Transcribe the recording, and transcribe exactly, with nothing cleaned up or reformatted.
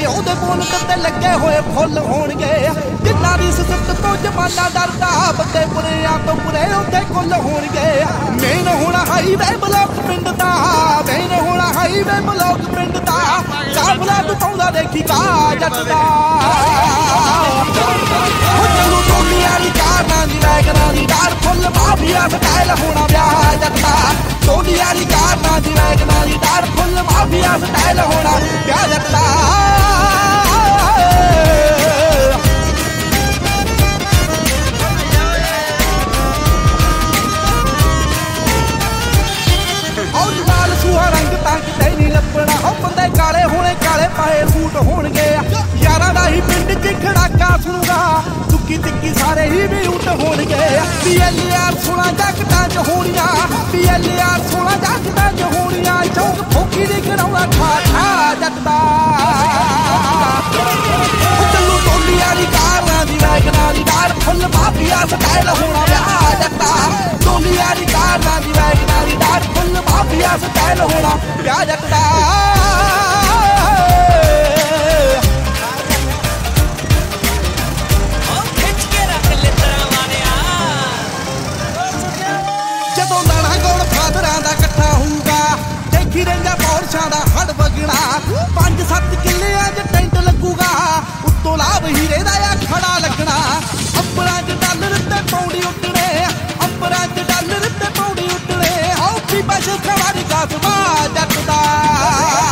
ਉਹਦੇ ਬੋਲ ਤੇ ਲੱਗੇ ਹੋਏ ਫੁੱਲ ਹੋਣਗੇ ਜਿੰਨਾ ਦੀ ਸਿਫਤ ਤੋਂ ਜਮਾਨਾ ਡਰਦਾ ਬੰਦੇ ਬੁਰਿਆਂ ਤੋਂ ਬੁਰੇ ਉੱਥੇ ਕੁੱਲ ਹੋਣਗੇ ਮੇਨ ਹੋਣਾ ਹਾਈਵੇ ਬਲੌਕ ਪਿੰਡ ਦਾ ਮੇਨ ਹੋਣਾ ਹਾਈਵੇ ਬਲੌਕ ਪਿੰਡ ਦਾ ਕਾਫਲਾ ਟੁੱਟਾਉਂਦਾ ਦੇਖੀ ਕਾ ਜੱਟ ਦਾ ਚਲੋ ਟੋਲੀਆਂ ਦੀ ਕਾਰਾਂ ਦੀ ਵੈਗਨਾਂ ਦੀ ਕਾਰ ਫੁੱਲ ਮਾਫੀਆ ਸਟਾਈਲ ਹੋਣਾ ਵਿਆਹ ਜੱਟ ਦਾ ਟੋਲੀਆਂ ਦੀ ਕਾਰਾਂ ਦੀ ਵੈਗਨਾਂ ਦੀ ਕਾਰ ਫੁੱਲ ਮਾਫੀਆ ਸਟਾਈਲ ਹੋਣਾ ਵਿਆਹ ਜੱਟ ਦਾ काले होने काले पाए सूट होणगे यारां दा ही पिंड च खड़ाका सुणूगा दुक्की तिक्की सारे ही भी उठ होणगे पी एल आर सोलह जगतां च होणियां पी एल आर सोलह जगतां च होणियां चौक फौकी दी गड़ाउणा ठा ठा जगदा चलू टोलियां दी कारां दी वैगनां दी कार फुल माफिया स्टाइल होना विआह जगदा टोलियां दी कारां दी वैगनां दी कार फुल माफिया स्टाइल होना विआह जगदा हड़ बगना पांच सत्त किले टेंट लगूगा उत्तों लाभ हीरे दा खड़ा लगना अंबरां च डॉलर ते पौड़ी उठने अंबरां च डॉलर ते पौड़ी उठने आओ पीपा सवारी का जट दा